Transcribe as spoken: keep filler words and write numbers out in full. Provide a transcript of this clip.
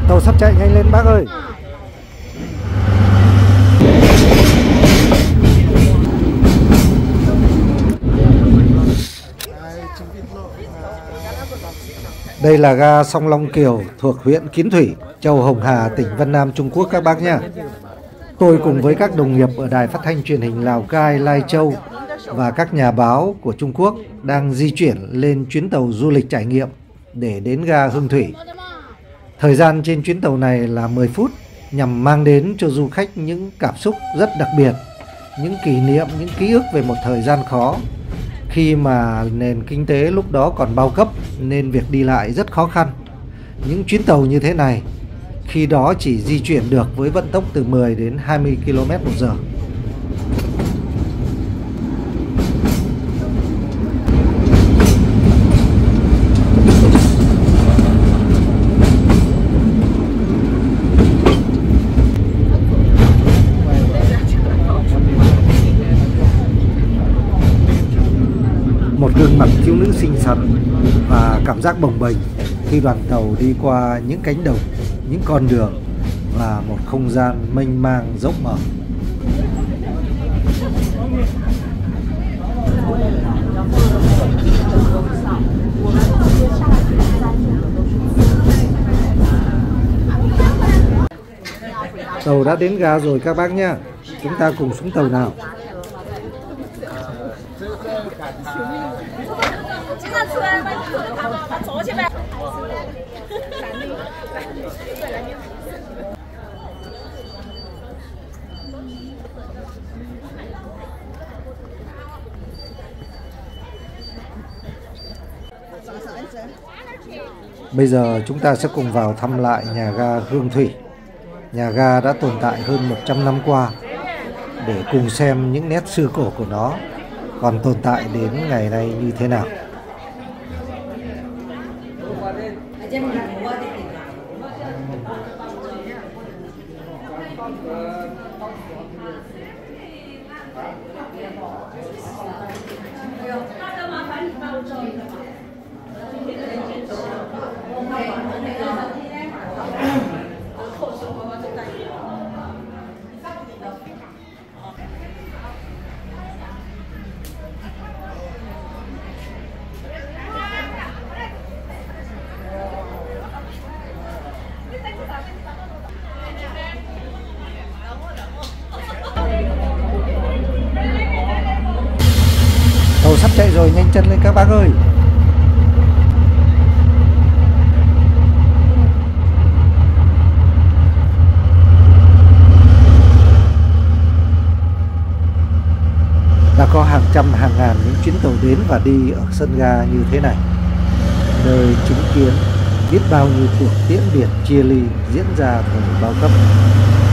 Tàu sắp chạy, nhanh lên bác ơi. Đây là ga Song Long Kiều thuộc huyện Kiến Thủy, châu Hồng Hà, tỉnh Vân Nam, Trung Quốc các bác nhé. Tôi cùng với các đồng nghiệp ở Đài Phát thanh Truyền hình Lào Cai, Lai Châu và các nhà báo của Trung Quốc đang di chuyển lên chuyến tàu du lịch trải nghiệm để đến ga Hương Thủy. Thời gian trên chuyến tàu này là mười phút nhằm mang đến cho du khách những cảm xúc rất đặc biệt, những kỷ niệm, những ký ức về một thời gian khó khi mà nền kinh tế lúc đó còn bao cấp nên việc đi lại rất khó khăn. Những chuyến tàu như thế này khi đó chỉ di chuyển được với vận tốc từ mười đến hai mươi ki lô mét một giờ. Một gương mặt thiếu nữ xinh xắn và cảm giác bồng bềnh khi đoàn tàu đi qua những cánh đồng, những con đường và một không gian mênh mang rộng mở. Tàu đã đến ga rồi các bác nhé. Chúng ta cùng xuống tàu nào. Bây giờ chúng ta sẽ cùng vào thăm lại nhà ga Hương Thủy. Nhà ga đã tồn tại hơn một trăm năm qua, để cùng xem những nét xưa cổ của nó còn tồn tại đến ngày nay như thế nào. Tàu sắp chạy rồi, nhanh chân lên các bác ơi. Đã có hàng trăm hàng ngàn những chuyến tàu đến và đi ở sân ga như thế này, nơi chứng kiến biết bao nhiêu cuộc tiễn biệt chia ly diễn ra thời bao cấp.